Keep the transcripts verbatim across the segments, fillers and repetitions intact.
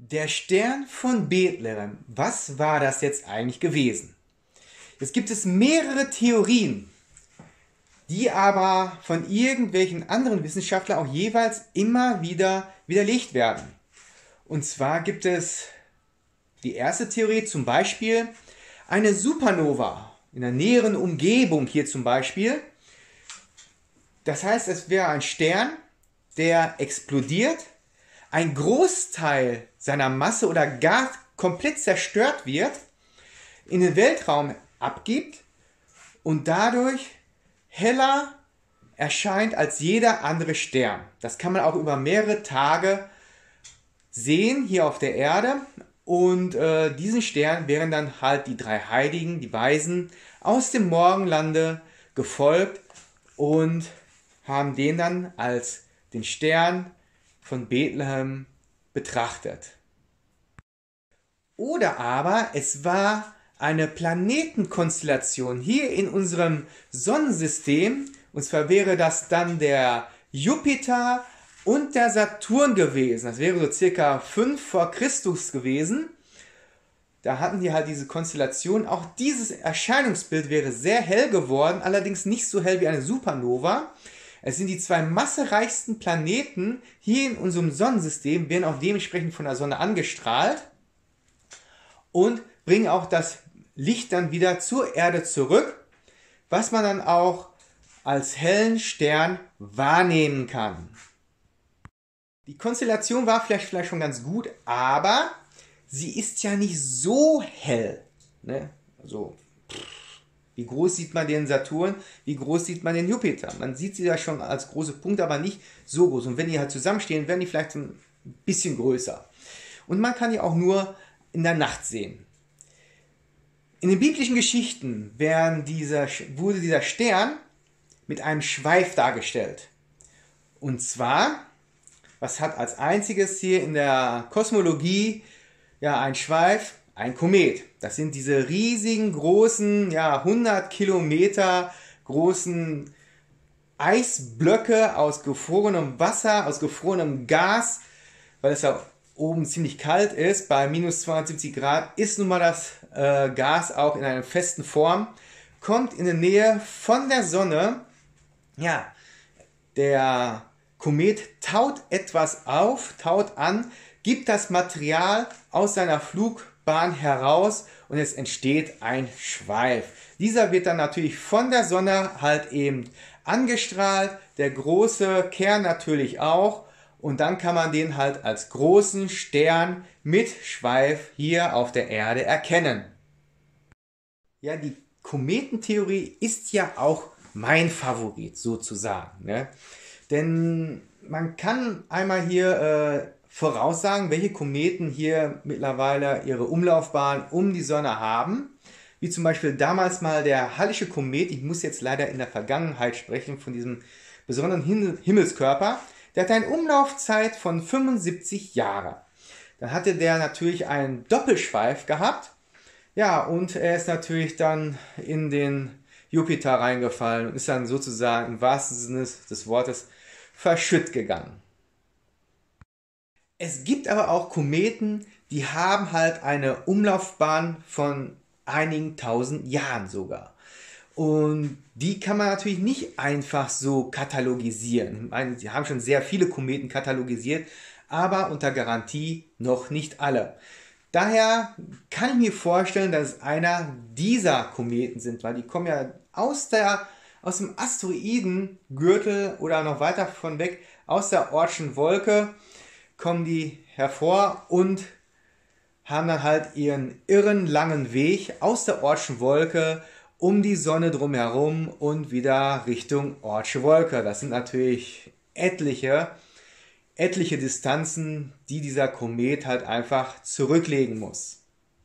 Der Stern von Bethlehem, was war das jetzt eigentlich gewesen? Jetzt gibt es mehrere Theorien, die aber von irgendwelchen anderen Wissenschaftlern auch jeweils immer wieder widerlegt werden. Und zwar gibt es die erste Theorie, zum Beispiel eine Supernova in der näheren Umgebung hier zum Beispiel. Das heißt, es wäre ein Stern, der explodiert, ein Großteil seiner Masse oder Gas komplett zerstört wird, in den Weltraum abgibt und dadurch heller erscheint als jeder andere Stern. Das kann man auch über mehrere Tage sehen hier auf der Erde. Und äh, diesen Stern wären dann halt die drei Heiligen, die Weisen aus dem Morgenlande gefolgt und haben den dann als den Stern von Bethlehem betrachtet. Oder aber es war eine Planetenkonstellation hier in unserem Sonnensystem, und zwar wäre das dann der Jupiter und der Saturn gewesen. Das wäre so circa fünf vor Christus gewesen. Da hatten die halt diese Konstellation. Auch dieses Erscheinungsbild wäre sehr hell geworden, allerdings nicht so hell wie eine Supernova. Es sind die zwei massereichsten Planeten hier in unserem Sonnensystem, werden auch dementsprechend von der Sonne angestrahlt und bringen auch das Licht dann wieder zur Erde zurück, was man dann auch als hellen Stern wahrnehmen kann. Die Konstellation war vielleicht, vielleicht schon ganz gut, aber sie ist ja nicht so hell. Ne? Also, wie groß sieht man den Saturn, wie groß sieht man den Jupiter? Man sieht sie ja schon als große Punkte, aber nicht so groß. Und wenn die halt zusammenstehen, werden die vielleicht ein bisschen größer. Und man kann die auch nur in der Nacht sehen. In den biblischen Geschichten werden dieser, wurde dieser Stern mit einem Schweif dargestellt. Und zwar, was hat als einziges hier in der Kosmologie ja ein Schweif? Ein Komet. Das sind diese riesigen, großen, ja, hundert Kilometer großen Eisblöcke aus gefrorenem Wasser, aus gefrorenem Gas, weil es ja oben ziemlich kalt ist. Bei minus zweihundertsiebzig Grad ist nun mal das äh, Gas auch in einer festen Form, kommt in der Nähe von der Sonne. Ja, der Komet taut etwas auf, taut an, gibt das Material aus seiner Flugbahn heraus und es entsteht ein Schweif. Dieser wird dann natürlich von der Sonne halt eben angestrahlt, der große Kern natürlich auch, und dann kann man den halt als großen Stern mit Schweif hier auf der Erde erkennen. Ja, die Kometentheorie ist ja auch mein Favorit sozusagen, ne? Denn man kann einmal hier äh, voraussagen, welche Kometen hier mittlerweile ihre Umlaufbahn um die Sonne haben. Wie zum Beispiel damals mal der Hallische Komet. Ich muss jetzt leider in der Vergangenheit sprechen von diesem besonderen Him- Himmelskörper. Der hat eine Umlaufzeit von fünfundsiebzig Jahren. Dann hatte der natürlich einen Doppelschweif gehabt. Ja, und er ist natürlich dann in den Jupiter reingefallen und ist dann sozusagen im wahrsten Sinne des Wortes verschütt gegangen. Es gibt aber auch Kometen, die haben halt eine Umlaufbahn von einigen tausend Jahren sogar. Und die kann man natürlich nicht einfach so katalogisieren. Ich meine, sie haben schon sehr viele Kometen katalogisiert, aber unter Garantie noch nicht alle. Daher kann ich mir vorstellen, dass es einer dieser Kometen sind, weil die kommen ja aus, der, aus dem Asteroidengürtel oder noch weiter von weg, aus der Oortschen Wolke, kommen die hervor und haben dann halt ihren irren langen Weg aus der Oortschen Wolke um die Sonne drumherum und wieder Richtung Oortsche Wolke. Das sind natürlich etliche, etliche Distanzen, die dieser Komet halt einfach zurücklegen muss.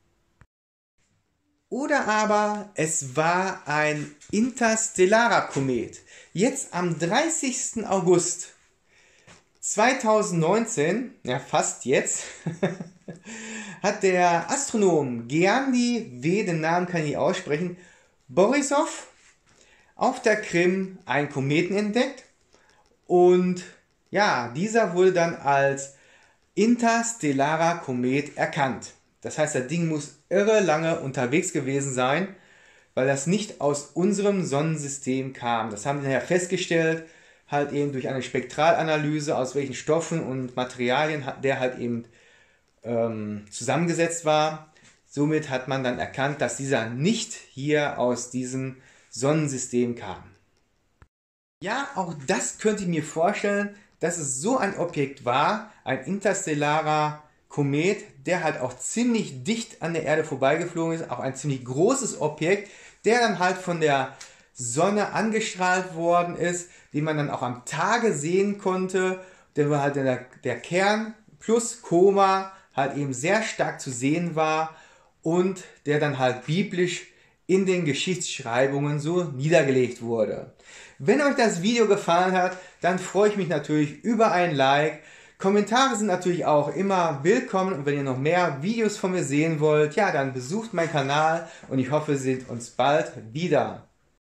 Oder aber es war ein interstellarer Komet. Jetzt am dreißigsten August zweitausendneunzehn, ja fast jetzt, hat der Astronom Geandi W., den Namen kann ich nicht aussprechen, Borisov auf der Krim einen Kometen entdeckt, und ja, dieser wurde dann als interstellarer Komet erkannt. Das heißt, das Ding muss irre lange unterwegs gewesen sein, weil das nicht aus unserem Sonnensystem kam. Das haben wir nachher festgestellt, halt eben durch eine Spektralanalyse, aus welchen Stoffen und Materialien der halt eben ähm, zusammengesetzt war. Somit hat man dann erkannt, dass dieser nicht hier aus diesem Sonnensystem kam. Ja, auch das könnte ich mir vorstellen, dass es so ein Objekt war, ein interstellarer Komet, der halt auch ziemlich dicht an der Erde vorbeigeflogen ist, auch ein ziemlich großes Objekt, der dann halt von der Sonne angestrahlt worden ist, den man dann auch am Tage sehen konnte, der war halt der, der Kern plus Koma halt eben sehr stark zu sehen war und der dann halt biblisch in den Geschichtsschreibungen so niedergelegt wurde. Wenn euch das Video gefallen hat, dann freue ich mich natürlich über ein Like. Kommentare sind natürlich auch immer willkommen und wenn ihr noch mehr Videos von mir sehen wollt, ja, dann besucht meinen Kanal und ich hoffe, wir sehen uns bald wieder.